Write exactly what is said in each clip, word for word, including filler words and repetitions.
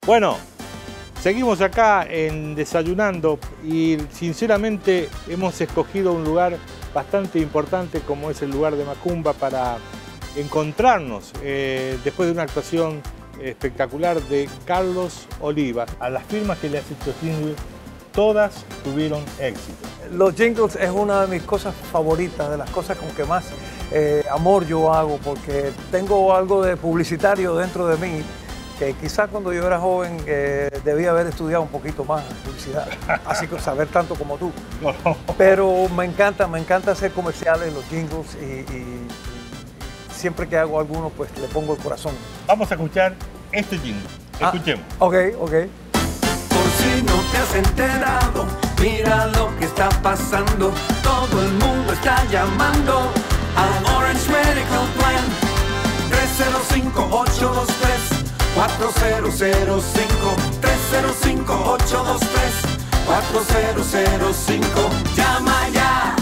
Bueno, seguimos acá en Desayunando y sinceramente hemos escogido un lugar bastante importante como es el lugar de Macumba para encontrarnos eh, después de una actuación espectacular de Carlos Oliva. A las firmas que le has hecho jingles, todas tuvieron éxito. Los jingles es una de mis cosas favoritas, de las cosas con que más eh, amor yo hago, porque tengo algo de publicitario dentro de mí, que quizás cuando yo era joven eh, debía haber estudiado un poquito más publicidad, así que saber tanto como tú. Pero me encanta, me encanta hacer comerciales, los jingles, y, y, y siempre que hago alguno, pues le pongo el corazón. Vamos a escuchar este jingle. Escuchemos. Ah, ok, ok. Por si no te has enterado, mira lo que está pasando. Todo el mundo está llamando al Orange Medical Plan. tres cero cinco, ocho dos tres, cuatro cero cero cinco. tres cero cinco, ocho dos tres, cuatro cero cero cinco. Llama ya.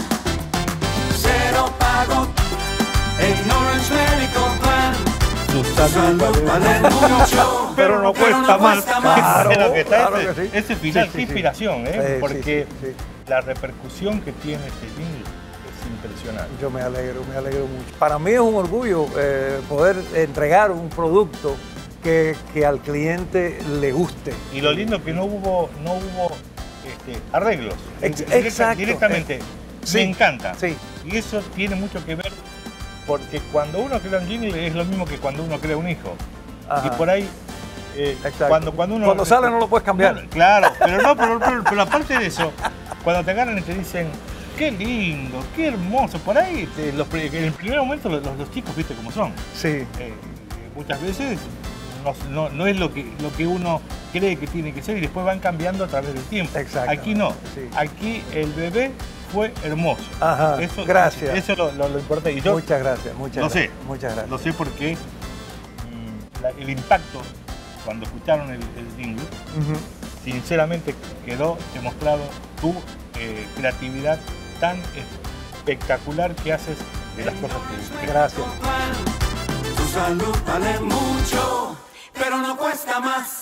Cero pago en Orange Medical Plan. Tu salud vale mucho, pero no cuesta pero no más. cuesta más. Claro, es lo que está claro ese, que sí. ese final, Sí, sí, qué sí. inspiración, ¿eh? Sí, Porque sí, sí, sí. la repercusión que tiene este jingle es impresionante. Yo me alegro, me alegro mucho. Para mí es un orgullo eh, poder entregar un producto que, que al cliente le guste. Y lo lindo que no hubo, no hubo este, arreglos. Ex Directa, exacto. Directamente. Eh, me sí, encanta. sí. Y eso tiene mucho que ver porque cuando uno crea un jingle es lo mismo que cuando uno crea un hijo. Ajá. Y por ahí, eh, Exacto. cuando, cuando uno... Cuando sale no lo puedes cambiar. No, claro, pero no, pero, pero, pero aparte de eso, cuando te agarran y te dicen, qué lindo, qué hermoso, por ahí, te, los, en el primer momento los, los chicos, viste cómo son. Sí. Eh, muchas veces no, no, no es lo que, lo que uno cree que tiene que ser y después van cambiando a través del tiempo. Exacto. Aquí no, Sí. aquí el bebé fue hermoso. Ajá, Eso, gracias. Eso es lo, lo, lo importante. Y yo Muchas gracias, muchas lo gracias. sé, Muchas gracias. lo sé porque mm, la, el impacto cuando escucharon el, el jingle, Ujú. sinceramente quedó demostrado tu eh, creatividad tan espectacular que haces de las cosas que... Gracias. Tu salud vale mucho, pero no cuesta más.